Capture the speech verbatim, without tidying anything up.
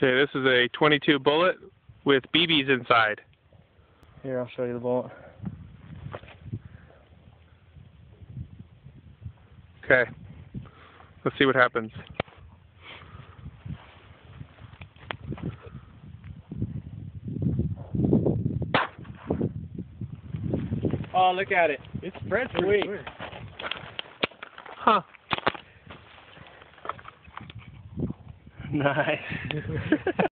Okay, this is a twenty-two bullet with B Bs inside. Here, I'll show you the bullet. Okay, let's see what happens. Oh, look at it. It spreads pretty quick. Huh. Nice.